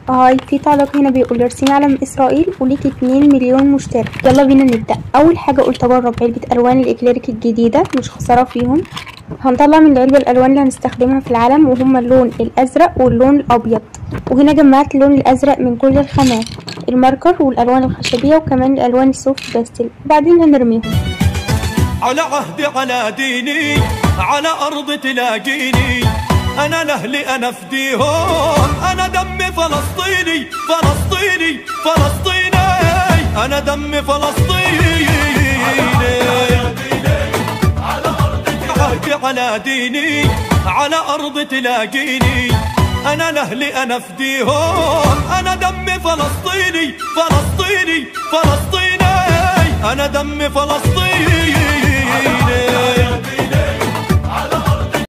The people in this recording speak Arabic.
هاي، في تعليق هنا بيقول ارسمي علم اسرائيل وليكي 2 مليون مشترك. يلا بينا نبدا. اول حاجه قلت اجرب علبه الوان الاكليريك الجديده، مش خساره فيهم. هنطلع من العلبه الالوان اللي هنستخدمها في العلم، وهما اللون الازرق واللون الابيض. وهنا جمعت اللون الازرق من كل الخامات، الماركر والالوان الخشبيه وكمان الالوان السوفت باستل، وبعدين هنرميهم. على عهدي على ديني على أرض تلاقيني، أنا لأهلي أنا فديهم، أنا دمي فلسطيني فلسطيني فلسطيني، أنا دمي فلسطيني. عهدي على ديني على أرض تلاقيني، أنا لأهلي أنا فديهم، أنا دمي فلسطيني فلسطيني فلسطيني، أنا دمي فلسطيني.